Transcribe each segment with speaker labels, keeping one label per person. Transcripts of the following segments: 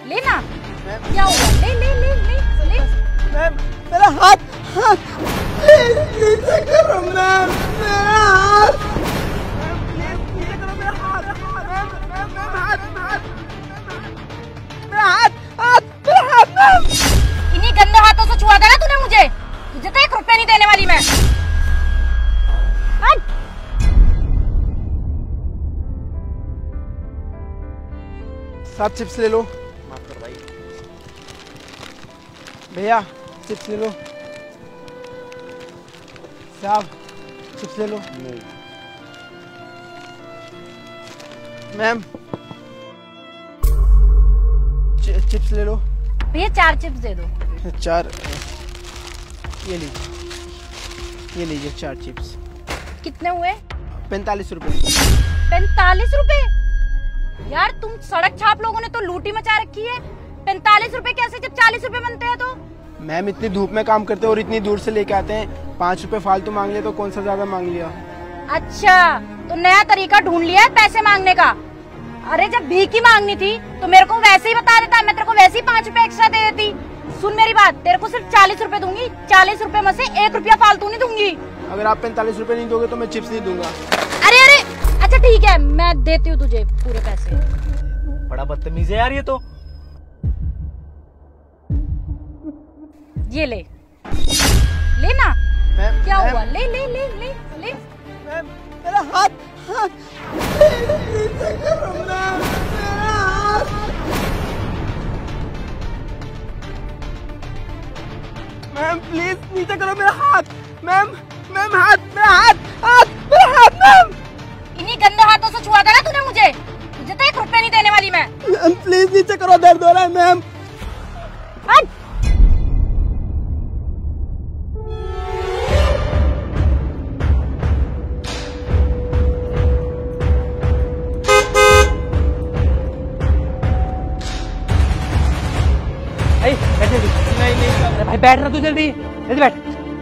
Speaker 1: लेना। क्या हुआ? ले ले ले ले ले।
Speaker 2: मैम मेरा हाथ नीचे करो मैम, मेरा हाथ नीचे करो, मेरा हाथ मैम।
Speaker 1: इन्हीं गंदे हाथों से छुआ था ना तूने मुझे। तुझे तो 1 रुपया नहीं देने वाली मैं।
Speaker 2: 7 चिप्स ले लो।
Speaker 3: माफ कर भाई।
Speaker 2: भैया चिप्स ले लो। साहब चिप्स ले लो। मैम चिप्स ले लो।
Speaker 1: भैया 4 चिप्स दे दो।
Speaker 2: 4 ये लीजिए 4 चिप्स।
Speaker 1: कितने हुए?
Speaker 2: 45 रुपए।
Speaker 1: 45 रुपए? यार तुम सड़क छाप लोगों ने तो लूटी मचा रखी है। 45 रुपए कैसे जब 40 रुपए बनते हैं तो?
Speaker 2: मैम इतनी धूप में काम करते और इतनी दूर से लेके आते हैं, 5 रुपए फालतू मांग लिया तो कौन सा ज्यादा मांग लिया।
Speaker 1: अच्छा तो नया तरीका ढूंढ लिया है पैसे मांगने का। अरे जब भीख ही मांगनी थी तो मेरे को वैसे ही बता देता, मैं तेरे को वैसे ही 5 रुपए एक्स्ट्रा दे देती। सुन मेरी बात, तेरे को सिर्फ 40 रुपए दूंगी। 40 रुपए में से 1 रुपया फालतू नहीं दूंगी।
Speaker 2: अगर आप 45 रुपए नहीं दोगे तो मैं चिप्स नहीं दूंगा।
Speaker 1: अरे अरे अच्छा ठीक है, मैं देती हूँ तुझे पूरे पैसे।
Speaker 3: बड़ा बदतमीज है यार ये तो।
Speaker 1: ये ले लेना।
Speaker 2: मैम
Speaker 1: क्या हुआ? ले ले ले ले ले।
Speaker 2: मैम मेरा हाथ नीचे करो मैम, मेरा हाथ। मैम प्लीज नीचे करो मेरा हाथ। मैम हाथ, मेरा हाथ मेरा हाथ मैम।
Speaker 1: इन्हीं गंदे हाथों से छुआ था ना तूने मुझे। तुझे तो 1 रुपया नहीं देने वाली मैं।
Speaker 2: मैम प्लीज नीचे करो, दर्द हो रहा है मैम।
Speaker 3: नहीं भाई बैठ रहा तू, जल्दी जल्दी बैठ।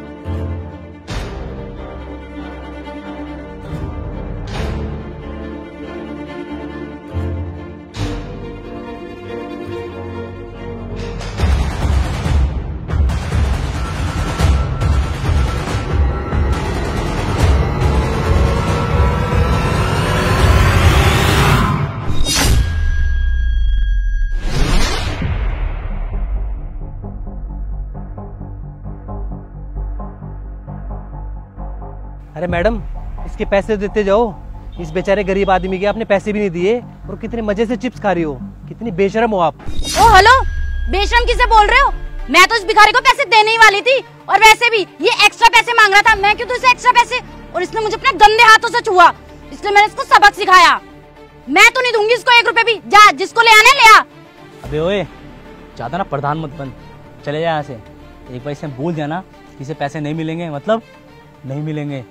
Speaker 3: अरे मैडम इसके पैसे देते जाओ। इस बेचारे गरीब आदमी के आपने पैसे भी नहीं दिए और कितने मजे से चिप्स खा रही हो। कितनी बेशरम हो आप।
Speaker 1: ओ हेलो, बेशरम किसे बोल रहे हो? मैं तो इस भिखारी को पैसे देने ही वाली थी। और वैसे भी ये एक्स्ट्रा पैसे मांग रहा था, मैं क्यों दूं इसे एक्स्ट्रा पैसे? और इसने मुझे अपने गंदे हाथों से छुआ, इसलिए मैंने इसको सबक सिखाया। मैं तो नहीं दूंगी इसको 1 रुपए भी। जा जिसको ले आना ले आ।
Speaker 3: अबे ओए ज्यादा ना प्रधान मत बन, चले जा यहाँ से। एक बार इसे बोल दिया ना इसे पैसे नहीं मिलेंगे, मतलब नहीं मिलेंगे।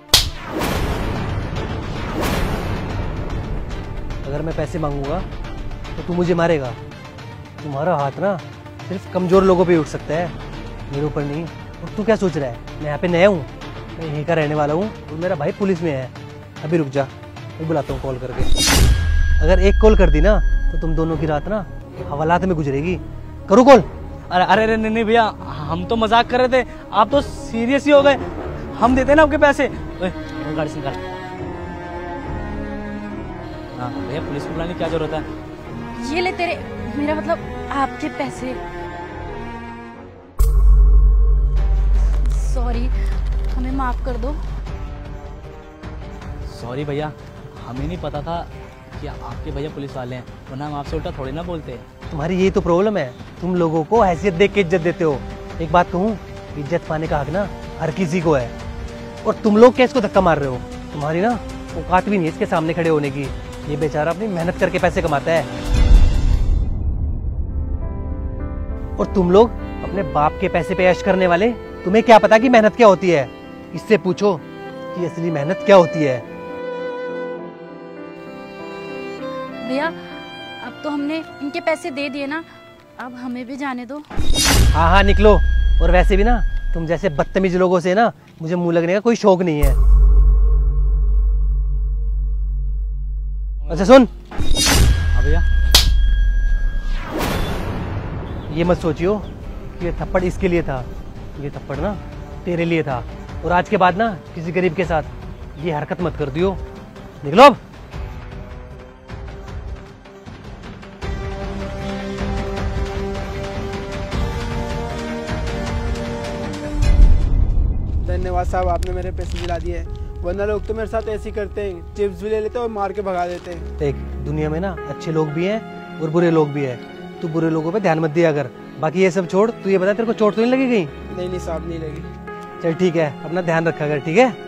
Speaker 4: अगर मैं पैसे मांगूंगा तो तू मुझे मारेगा। तुम्हारा हाथ ना सिर्फ कमजोर लोगों पे उठ सकता है, मेरे ऊपर नहीं। और तू क्या सोच रहा है मैं यहाँ पे नया हूँ? मैं यहीं का रहने वाला हूँ और मेरा भाई पुलिस में है। अभी रुक जा, मैं बुलाता हूँ कॉल करके। अगर एक कॉल कर दी ना तो तुम दोनों की रात ना हवालात में गुजरेगी। करो कॉल।
Speaker 3: अरे अरे नहीं भैया, हम तो मजाक कर रहे थे, आप तो सीरियस ही हो गए। हम देते हैं ना आपके पैसे। गाड़ी से निकाल। हाँ भैया पुलिस को बुलाने की क्या जरूरत है?
Speaker 1: ये ले तेरे, मेरा मतलब आपके पैसे। सॉरी, हमें माफ कर दो।
Speaker 3: सॉरी भैया, हमें नहीं पता था कि आपके भैया पुलिस वाले हैं, वरना हम आपसे उल्टा थोड़ी ना बोलते।
Speaker 4: तुम्हारी यही तो प्रॉब्लम है, तुम लोगों को हैसियत देख के इज्जत देते हो। एक बात कहूँ, इज्जत पाने का हक ना हर किसी को है। और तुम लोग क्या इसको धक्का मार रहे हो? तुम्हारी ना औकात भी नहीं है इसके सामने खड़े होने की। ये बेचारा अपनी मेहनत करके पैसे कमाता है और तुम लोग अपने बाप के पैसे पे ऐश करने वाले। तुम्हें क्या पता कि मेहनत क्या होती है? इससे पूछो कि असली मेहनत क्या होती है।
Speaker 1: भैया अब तो हमने इनके पैसे दे दिए ना, अब हमें भी जाने दो।
Speaker 4: हाँ हाँ निकलो। और वैसे भी ना तुम जैसे बदतमीज लोगों से ना मुझे मुंह लगने का कोई शौक नहीं है। अच्छा सुन।
Speaker 3: हाँ भैया। ये मत सोचियो कि ये थप्पड़ इसके लिए था, ये थप्पड़ ना तेरे लिए था। और आज के बाद ना किसी गरीब के साथ ये हरकत मत कर दियो। निकलो अब।
Speaker 2: धन्यवाद साहब, आपने मेरे पैसे दिला दिए, वरना लोग तो मेरे साथ ऐसे ही करते हैं, चिप्स भी ले लेते हैं और मार के भगा देते हैं।
Speaker 3: देख, दुनिया में ना अच्छे लोग भी हैं और बुरे लोग भी हैं। तू बुरे लोगों पे ध्यान मत दिया कर। बाकी ये सब छोड़, तू ये बता तेरे को चोट तो नहीं लगी कहीं?
Speaker 2: नहीं साहब, नहीं लगी।
Speaker 3: चल ठीक है, अपना ध्यान रखा कर, ठीक है।